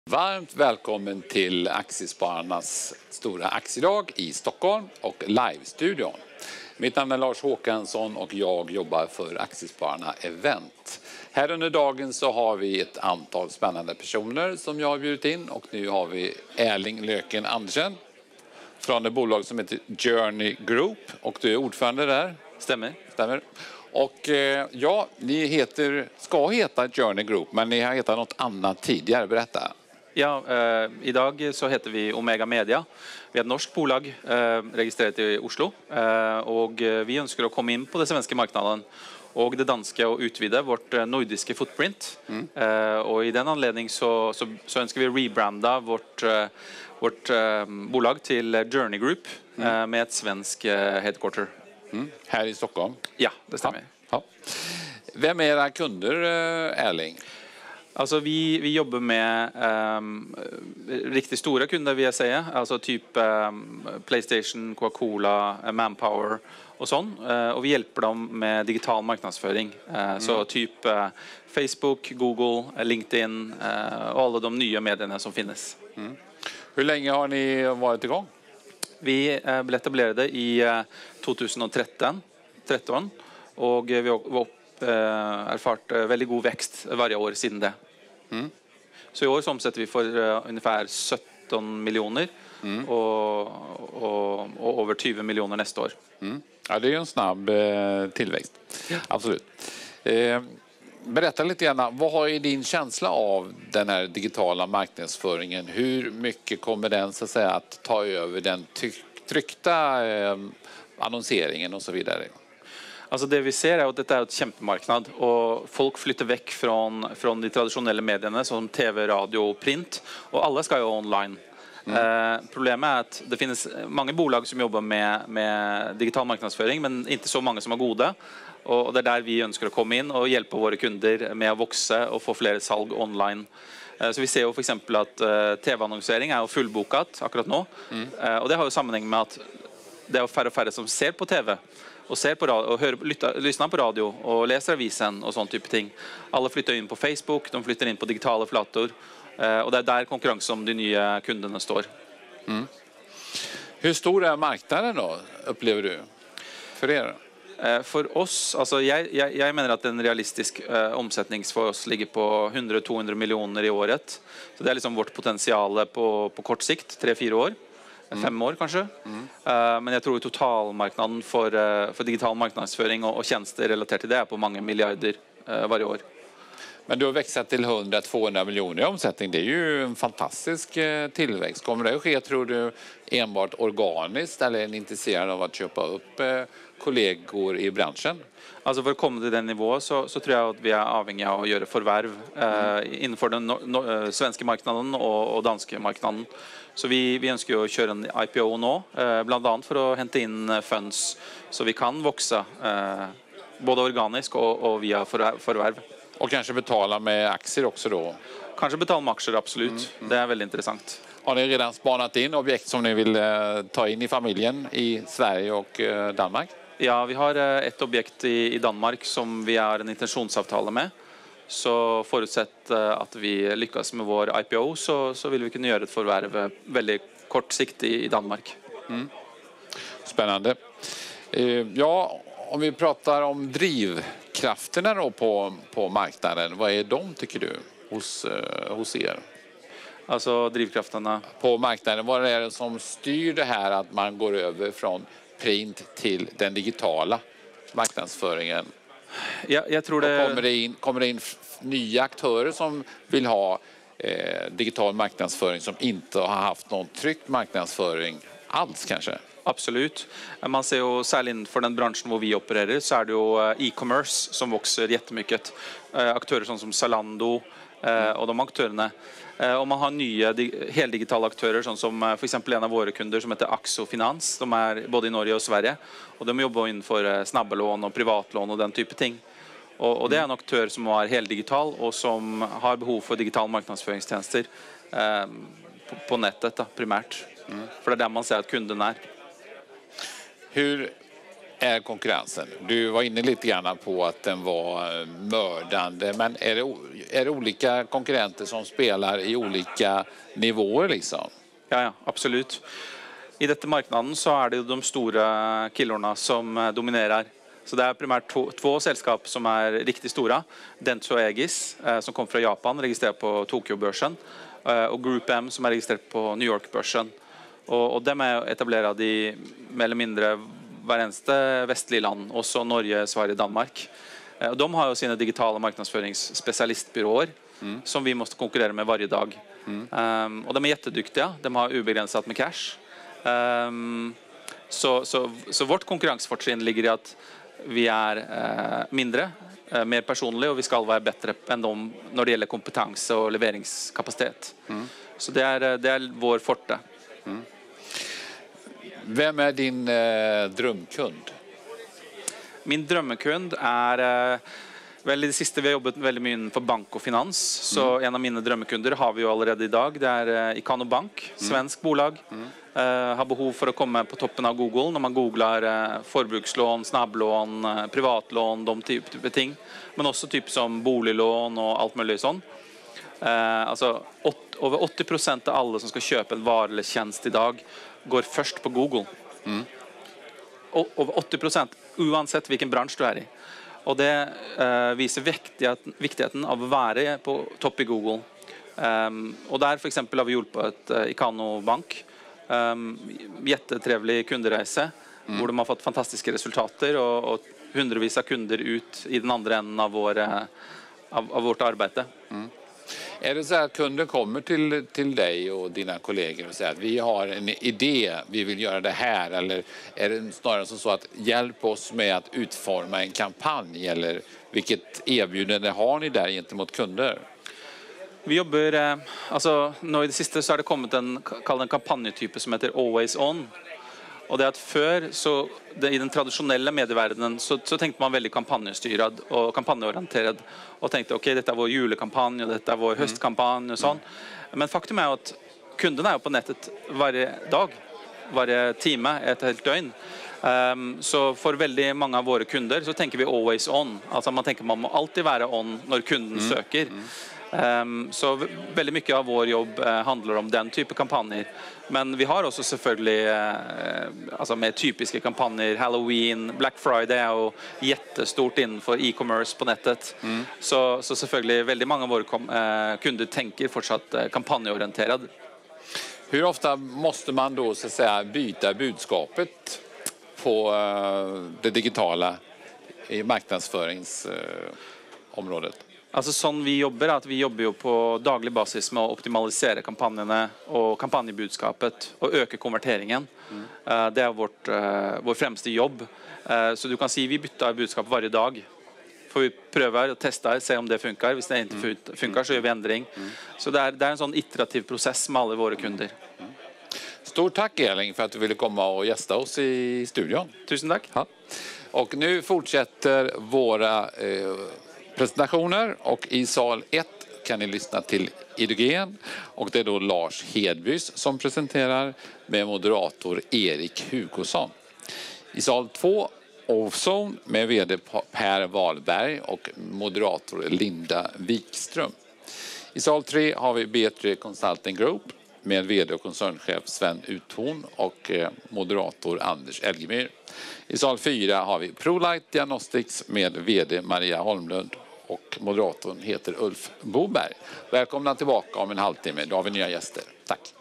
Varmt välkommen till Aktiespararnas stora aktiedag i Stockholm och live-studion. Mitt namn är Lars Håkansson och jag jobbar för Aktiespararna Event. Här under dagen så har vi ett antal spännande personer som jag har bjudit in och nu har vi Erling Løken Andersen från ett bolag som heter Journey Group och du är ordförande där. Stämmer. Och ja, ni ska heta Journey Group men ni har hetat något annat tidigare, berätta. Ja, idag så heter vi Omega Media. Vi är ett norskt bolag registrerat i Oslo och vi önskar att komma in på det svenska marknaden och det danska och utvida vårt nordiska footprint. Och i den anledning så önskar vi rebranda vårt bolag till Journey Group med ett svensk headquarter. Här i Stockholm? Ja, det stämmer. Ja. Vem är era kunder, Erling? Alltså vi jobbar med riktigt stora kunder vill jag säga. Alltså typ PlayStation, Coca-Cola, Manpower och sånt. Och vi hjälper dem med digital marknadsföring. Så typ Facebook, Google, LinkedIn och alla de nya medierna som finns. Hur länge har ni varit igång? Vi blev etablerade i 2013 och vi har erfart väldigt god växt varje år sedan det. Så i år så omsätter vi för ungefär 17 miljoner och över 20 miljoner nästa år. Ja, det är en snabb tillväxt. Ja. Absolut. Berätta lite grann, vad är din känsla av den här digitala marknadsföringen? Hur mycket kommer den så att säga att ta över den tryckta annonseringen och så vidare? Alltså det vi ser är att detta är ett kämpemarknad och folk flyttar väck från de traditionella medierna som TV, radio och print och alla ska ju online. Problemet är att det finns många bolag som jobbar med digital marknadsföring men inte så många som är goda. Och det är där vi önskar att komma in och hjälpa våra kunder med att växa och få fler salg online. Så vi ser ju för exempel att TV-annonsering är fullbokat akkurat nu. Och det har ju sammanhang med att det är färre och färre som ser på TV. Och ser på radio, och lyssnar på radio och läser avisen och sånt typ av ting. Alla flyttar in på Facebook, de flyttar in på digitala flator. Och det är där konkurrensen om de nya kunderna står. Hur stor är marknaden då, upplever du, för er? För oss, alltså jag menar att en realistisk omsättning för oss ligger på 100-200 miljoner i året. Så det är liksom vårt potential på kort sikt, 3-4 år. 5 år kanske. Men jag tror totalmarknaden för digital marknadsföring och tjänster relaterat till det är på många miljarder varje år. Men du har växt till 100-200 miljoner i omsättning. Det är ju en fantastisk tillväxt. Kommer det att ske, tror du, enbart organiskt eller är ni intresserade av att köpa upp kollegor i branschen? Alltså för att komma till den nivån så tror jag att vi är avhängiga av att göra förvärv inför den svenska marknaden och danska marknaden. Så vi önskar ju att köra en IPO nu, bland annat för att hämta in funds så vi kan växa både organiskt och via förvärv. Och kanske betala med aktier också då? Kanske betala med aktier, absolut. Det är väldigt intressant. Har ni redan spanat in objekt som ni vill ta in i familjen i Sverige och Danmark? Ja, vi har ett objekt i Danmark som vi har en intentionsavtal med. Så förutsatt att vi lyckas med vår IPO så vill vi kunna göra ett förvärv väldigt kort sikt i Danmark. Spännande. Ja, om vi pratar om drivkrafterna då på marknaden, vad är de tycker du hos er? Alltså drivkrafterna på marknaden, vad är det som styr det här att man går över från print till den digitala marknadsföringen? Jag tror det kommer det in nya aktörer som vill ha digital marknadsföring som inte har haft någon tryckt marknadsföring alls kanske? Absolut. Man ser ju särskilt för den branschen där vi opererar så är det ju e-commerce som växer jättemycket. Aktörer som Zalando och de aktörerna. Och man har nya heldigitala aktörer som för exempel en av våra kunder som heter Axo Finans. De är både i Norge och Sverige och de jobbar inför snabblån och privatlån och den typen av ting. Och det är en aktör som är heldigital och som har behov för digital marknadsföringstjänster på nätet primärt. För det är där man ser att kunden är. är konkurrensen? Du var inne lite grann på att den var mördande, men är det olika konkurrenter som spelar i olika nivåer liksom? Ja, absolut. I detta marknaden så är det de stora killarna som dominerar. Så det är primärt två sällskap som är riktigt stora. Dentsu och Aegis som kom från Japan, registrerat på Tokyo-börsen. Och Group M som är registrerat på New York-börsen. Och de är etablerade i mer eller mindre varje västlig land, också Norge, Sverige, Danmark. Och de har ju sina digitala marknadsföringsspecialistbyråer som vi måste konkurrera med varje dag. Och de är jätteduktiga, de har obegränsat med cash. Så vårt konkurrensfortrin ligger i att vi är mindre, mer personliga och vi ska vara bättre än dem när det gäller kompetens och leveringskapacitet. Så det är vår forte. Vem är din drömkund? Min drömmekund är väl i det sista vi har jobbat väldigt mycket för bank och finans. Så en av mina drömmekunder har vi ju allerede idag. Det är Ikano Bank, svensk bolag. Har behov för att komma på toppen av Google när man googlar forbrukslån, snabblån, privatlån, de typer av ting. Men också typ som boliglån och allt möjligt sånt. Alltså över 80% av alla som ska köpa en vara eller tjänst idag går först på Google. Över 80%, oavsett vilken bransch du är i. Och det visar viktigheten av att vara på topp i Google. Och där för exempel har vi hjälpt Ikano Bank. Jättetrevlig kunderesa. Där de har fått fantastiska resultat och hundratals av kunder ut i den andra änden av vårt arbete. Är det så att kunden kommer till dig och dina kollegor och säger att vi har en idé, vi vill göra det här, eller är det snarare så att hjälp oss med att utforma en kampanj, eller vilket erbjudande har ni där gentemot kunder? Vi jobbar, alltså nu i det sista så har det kommit en kampanjetyp som heter Always On. Och det är att förr så i den traditionella medievärlden så tänkte man väldigt kampanjstyrad och kampanjorienterad och tänkte okej, detta är vår julekampanj och detta är vår höstkampanj och sånt. Men faktum är att kunderna är på nätet varje dag, varje timme, ett helt dygn. Så för väldigt många av våra kunder så tänker vi always on. Alltså man tänker man må alltid vara on när kunden söker. Så väldigt mycket av vår jobb handlar om den typen av kampanjer. Men vi har också självklart alltså mer typiska kampanjer. Halloween, Black Friday är och jättestort inför e-commerce på nätet. Så självklart väldigt många av våra kunder tänker fortsatt kampanjorienterad. Hur ofta måste man då så att säga byta budskapet på det digitala i marknadsföringsområdet? Alltså som vi jobbar ju på daglig basis med att optimalisera kampanjerna och kampanjebudskapet och öka konverteringen. Det är vår främsta jobb. Så du kan säga vi byter budskap varje dag. För vi prövar och testar, se om det funkar. Hvis det inte funkar så gör vi ändring. Så det är en sån iterativ process med alla våra kunder. Stort tack Elin för att du ville komma och gästa oss i studion. Tusen tack. Ja. Och nu fortsätter våra presentationer och i sal 1 kan ni lyssna till Idogen och det är då Lars Hedbys som presenterar med moderator Erik Hugosson. I sal 2 Offzone med vd Per Wahlberg och moderator Linda Wikström. I sal 3 har vi B3 Consulting Group med vd och koncernchef Sven Uthorn och moderator Anders Elgemyr. I sal 4 har vi ProLight Diagnostics med vd Maria Holmlund och moderatorn heter Ulf Boberg. Välkomna tillbaka om en halvtimme, då har vi nya gäster. Tack!